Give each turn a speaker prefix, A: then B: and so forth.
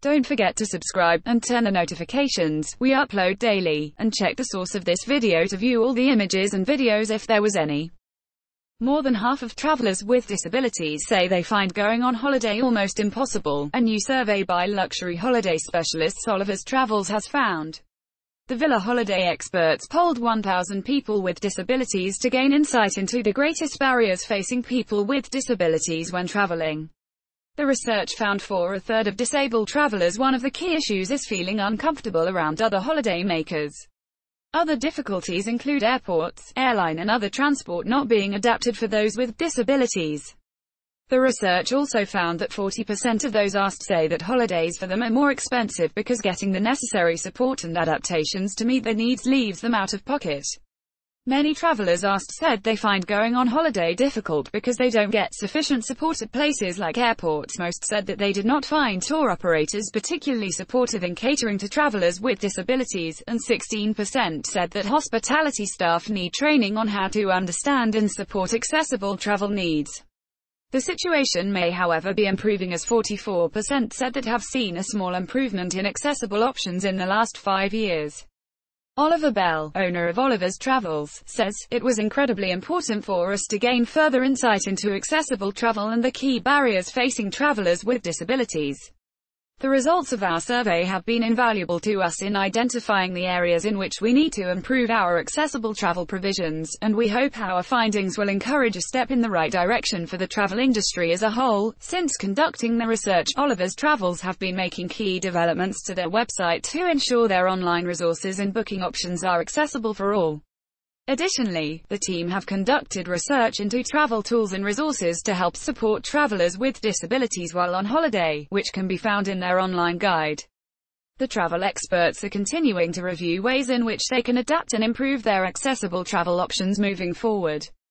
A: Don't forget to subscribe, and turn on notifications. We upload daily, and check the source of this video to view all the images and videos if there was any. More than half of travelers with disabilities say they find going on holiday almost impossible, a new survey by luxury holiday specialists Oliver's Travels has found. The Villa Holiday experts polled 1,000 people with disabilities to gain insight into the greatest barriers facing people with disabilities when traveling. The research found for a third of disabled travelers one of the key issues is feeling uncomfortable around other holiday makers. Other difficulties include airports, airline and other transport not being adapted for those with disabilities. The research also found that 40% of those asked say that holidays for them are more expensive because getting the necessary support and adaptations to meet their needs leaves them out of pocket. Many travelers asked said they find going on holiday difficult because they don't get sufficient support at places like airports. Most said that they did not find tour operators particularly supportive in catering to travelers with disabilities, and 16% said that hospitality staff need training on how to understand and support accessible travel needs. The situation may, however, be improving, as 44% said that have seen a small improvement in accessible options in the last 5 years. Oliver Bell, owner of Oliver's Travels, says, "It was incredibly important for us to gain further insight into accessible travel and the key barriers facing travelers with disabilities. The results of our survey have been invaluable to us in identifying the areas in which we need to improve our accessible travel provisions, and we hope our findings will encourage a step in the right direction for the travel industry as a whole." Since conducting the research, Oliver's Travels have been making key developments to their website to ensure their online resources and booking options are accessible for all. Additionally, the team have conducted research into travel tools and resources to help support travelers with disabilities while on holiday, which can be found in their online guide. The travel experts are continuing to review ways in which they can adapt and improve their accessible travel options moving forward.